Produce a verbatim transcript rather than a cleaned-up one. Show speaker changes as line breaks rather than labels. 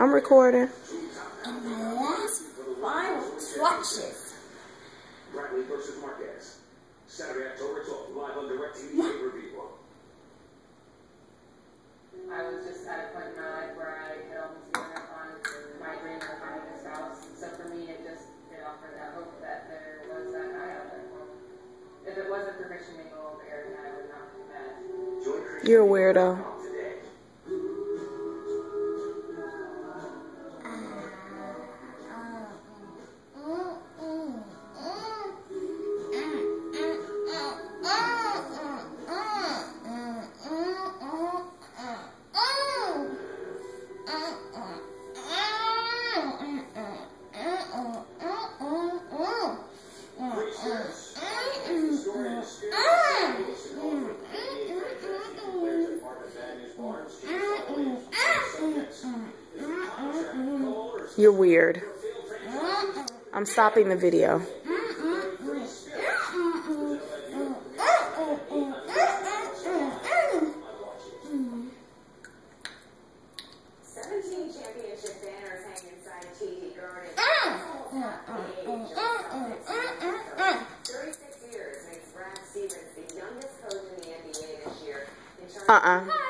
I'm recording.
And the last final touches.
Bradley versus Marquez. Saturday, October twelfth, live on DirecTV pay-per-view.
I was just at a point in my life where I could almost give up on my dream of finding a spouse. So for me, it just it offered that hope that there was that guy out there. If it wasn't for Christian Mingle there, then I would not have met.
You're a weirdo. You're weird. I'm stopping the video.
seventeen championship banners hang inside T V Garden. thirty-six years makes Brad Stevens the youngest coach in the N B A this year.
Uh-uh.